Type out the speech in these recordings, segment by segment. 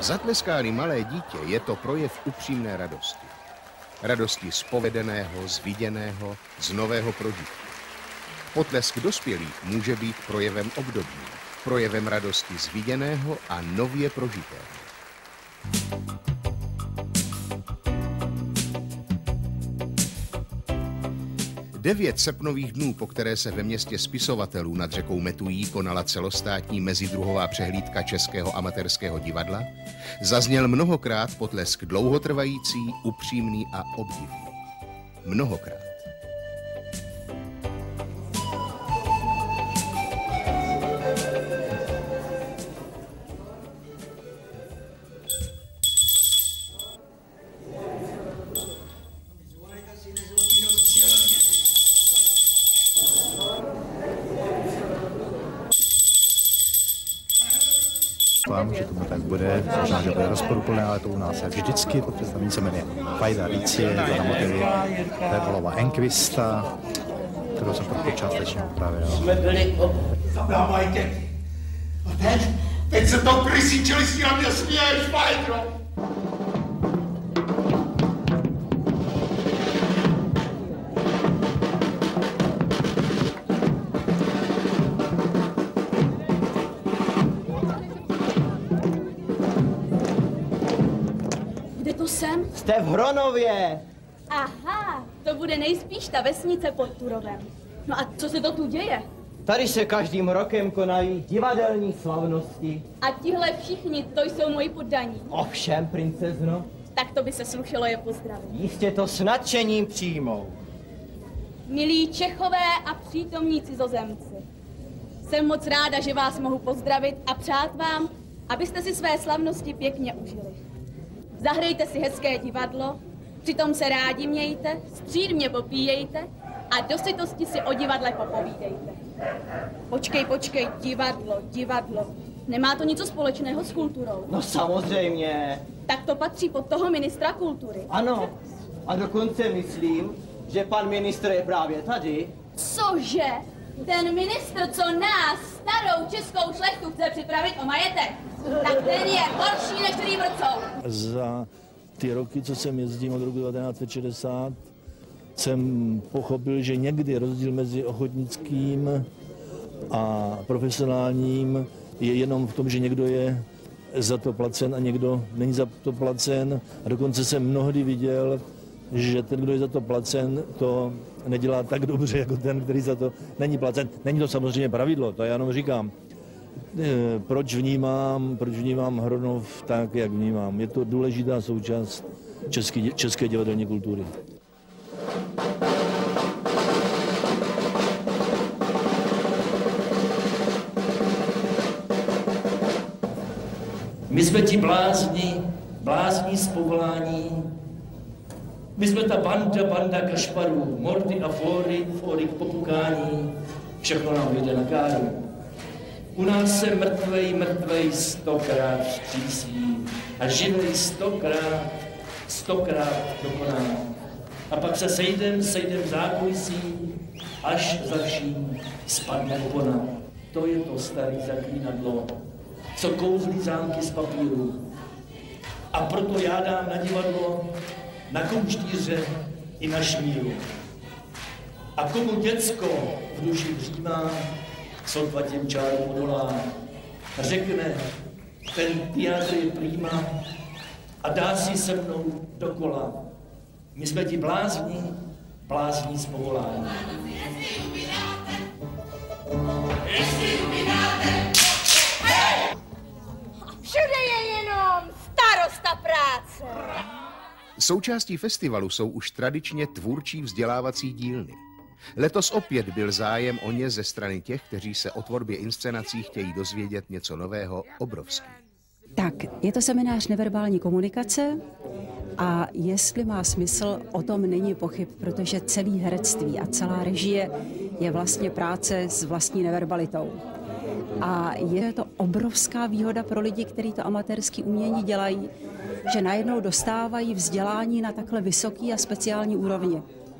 Zatleská-li malé dítě, je to projev upřímné radosti. Radosti z povedeného, z viděného, z nového prožití. Potlesk dospělých může být projevem obdobným, projevem radosti z viděného a nově prožitého. 9 srpnových dnů, po které se ve městě spisovatelů nad řekou Metují konala celostátní mezidruhová přehlídka Českého amatérského divadla, zazněl mnohokrát potlesk dlouhotrvající, upřímný a obdivný. Mnohokrát. Že tomu tak bude, možná, že bude rozporuplné, ale to u nás je vždycky. To představení se jmenuje Fajda Licie, to na motivy Perlova Enkvista, kterou jsem trochu částečně upravil. Jsme byli zadávají děti. A teď se to krysíčili si na mě směješ, Fajdro. Jste v Hronově. Aha, to bude nejspíš ta vesnice pod Turovem. No a co se to tu děje? Tady se každým rokem konají divadelní slavnosti. A tihle všichni, to jsou moji poddaní. Ovšem, princezno. Tak to by se slušelo je pozdravit. Jistě to s nadšením přijmou. Milí Čechové a přítomní cizozemci, jsem moc ráda, že vás mohu pozdravit a přát vám, abyste si své slavnosti pěkně užili. Zahrajte si hezké divadlo, přitom se rádi mějte, střídmě popíjejte a do sytosti si o divadle popovídejte. Počkej, divadlo. Nemá to něco společného s kulturou? No samozřejmě. Tak to patří pod toho ministra kultury. Ano, a dokonce myslím, že pan ministr je právě tady. Cože? Ten ministr, co nás, starou českou šlechtu, chce připravit o majetek, tak ten je horší než rýbrcou. Za ty roky, co jsem jezdím od roku 1960, jsem pochopil, že někdy rozdíl mezi ochotnickým a profesionálním je jenom v tom, že někdo je za to placen a někdo není za to placen. A dokonce jsem mnohdy viděl, že ten, kdo je za to placen, to nedělá tak dobře, jako ten, který za to není placen. Není to samozřejmě pravidlo, to já jenom říkám. Proč vnímám Hronov tak, jak vnímám. Je to důležitá součást české divadelní kultury. My jsme ti blázni z povolání. My jsme ta banda kašparů, mordy a fóry k popukání, všechno nám vyjde na káru. U nás se mrtvej 100krát vzkřísí a živej 100krát dokoná. A pak se sejdem v zákulisí, až za vším spadne opona. To je to starý zaklínadlo, co kouzlí zámky z papíru. A proto já dám na divadlo, na kouštíře i na šmíru. A komu děcko v duši dřímá, sotva těm čárům odolá, řekne, ten teatr je prýma a dá si se mnou dokola. My jsme ti blázni z povolání. Všude je jenom starosta práce. Součástí festivalu jsou už tradičně tvůrčí vzdělávací dílny. Letos opět byl zájem o ně ze strany těch, kteří se o tvorbě inscenací chtějí dozvědět něco nového, obrovský. Tak, je to seminář neverbální komunikace a jestli má smysl, o tom není pochyb, protože celý herectví a celá režie je vlastně práce s vlastní neverbalitou. A je to obrovská výhoda pro lidi, kteří to amatérské umění dělají, že najednou dostávají vzdělání na takhle vysoký a speciální úrovni.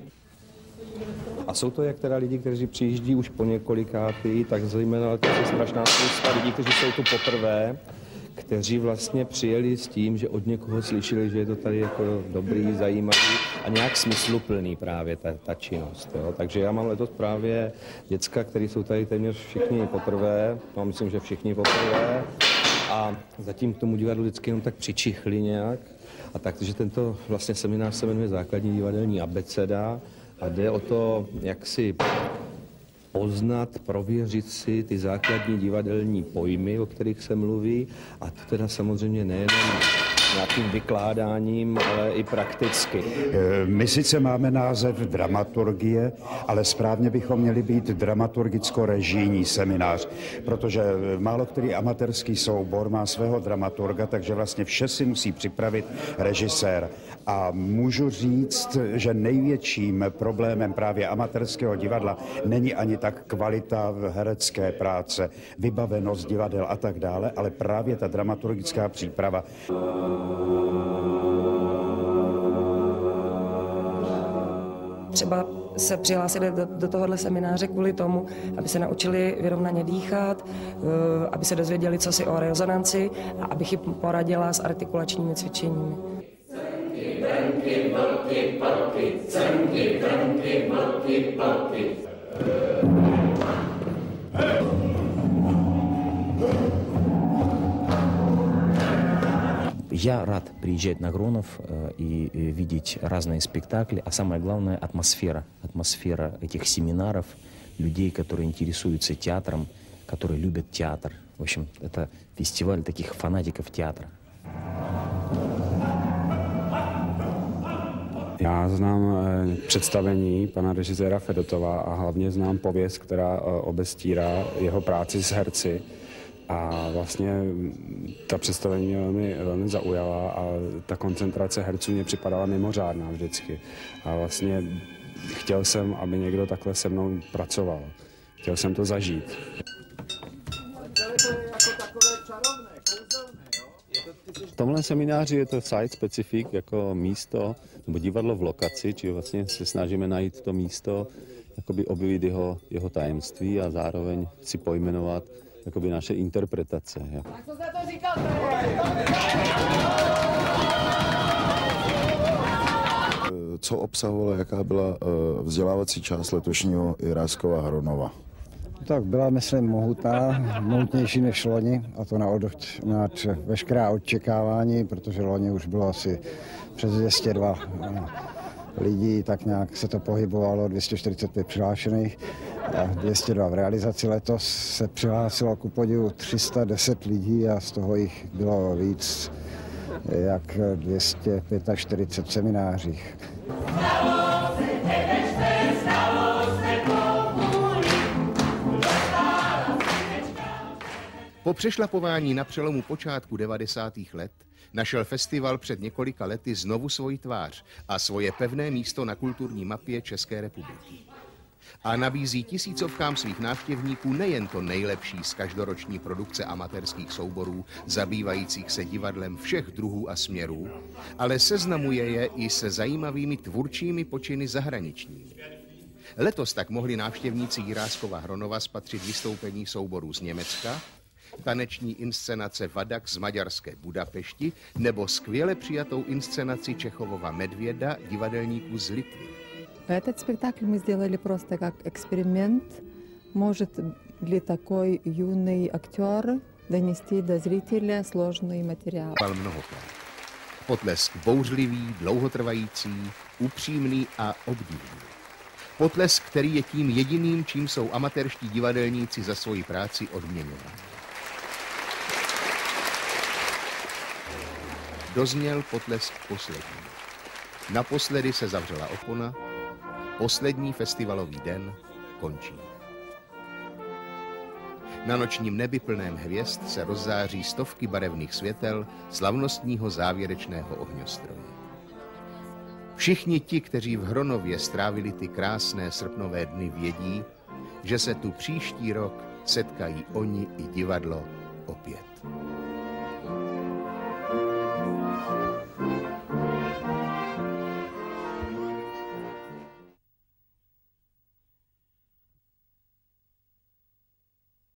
A jsou to jak teda lidi, kteří přijíždí už po několikátý, tak zejména je strašná spousta lidí, kteří jsou tu poprvé, kteří vlastně přijeli s tím, že od někoho slyšeli, že je to tady jako dobrý, zajímavý a nějak smysluplný právě ta činnost. Jo. Takže já mám letos právě děcka, který jsou tady téměř všichni poprvé, no myslím, že všichni poprvé, a zatím k tomu divadlu vždycky jenom tak přičichli nějak. A takže tento vlastně seminář se jmenuje Základní divadelní abeceda a jde o to, jak si poznat, prověřit si ty základní divadelní pojmy, o kterých se mluví, a to teda samozřejmě nejenom nějakým vykládáním, ale i prakticky. My sice máme název dramaturgie, ale správně bychom měli být dramaturgicko-režijní seminář, protože málo který amatérský soubor má svého dramaturga, takže vlastně vše si musí připravit režisér. A můžu říct, že největším problémem právě amatérského divadla není ani tak kvalita herecké práce, vybavenost divadel a tak dále, ale právě ta dramaturgická příprava. Třeba se přihlásili do tohohle semináře kvůli tomu, aby se naučili vyrovnaně dýchat, aby se dozvěděli, co si o rezonanci a abych jim poradila s artikulačními cvičeními. Я рад приезжать на Гронов и видеть разные спектакли, а самое главное — атмосфера. Атмосфера этих семинаров, людей, которые интересуются театром, которые любят театр. В общем, это фестиваль таких фанатиков театра. Já znám představení pana režiséra Fedotova a hlavně znám pověst, která obestírá jeho práci s herci. A vlastně ta představení mě velmi zaujala a ta koncentrace herců mě připadala mimořádná vždycky. A vlastně chtěl jsem, aby někdo takhle se mnou pracoval. Chtěl jsem to zažít. V tomhle semináři je to site specific jako místo nebo divadlo v lokaci, či vlastně se snažíme najít to místo, jakoby objevit jeho tajemství a zároveň si pojmenovat jakoby naše interpretace. Tak co jste to říkal? Co obsahovala, jaká byla vzdělávací část letošního Jiráskova Hronova? Tak byla, myslím, mohutnější než loni, a to nad veškerá očekávání, protože loni už bylo asi přes 202 lidí, tak nějak se to pohybovalo, 245 přihlášených a 202 v realizaci. Letos se přihlásilo ku podivu 310 lidí a z toho jich bylo víc jak 245 v seminářích. Po přešlapování na přelomu počátku 90. let našel festival před několika lety znovu svoji tvář a svoje pevné místo na kulturní mapě České republiky. A nabízí tisícovkám svých návštěvníků nejen to nejlepší z každoroční produkce amatérských souborů, zabývajících se divadlem všech druhů a směrů, ale seznamuje je i se zajímavými tvůrčími počiny zahraničními. Letos tak mohli návštěvníci Jiráskova Hronova spatřit vystoupení souborů z Německa, taneční inscenace Vadak z maďarské Budapešti nebo skvěle přijatou inscenaci Čechovova Medvěda divadelníků z Litvy. Этот спектакль мы сделали просто как эксперимент. Может ли такой юный актер донести до зрителя сложный материал? Mnohokrát. Potlesk bouřlivý, dlouhotrvající, upřímný a obdivný. Potlesk, který je tím jediným, čím jsou amatérští divadelníci za svoji práci odměňováni. Dozněl potlesk poslední. Naposledy se zavřela opona, poslední festivalový den končí. Na nočním nebi plném hvězd se rozzáří stovky barevných světel slavnostního závěrečného ohňostroje. Všichni ti, kteří v Hronově strávili ty krásné srpnové dny, vědí, že se tu příští rok setkají oni i divadlo opět.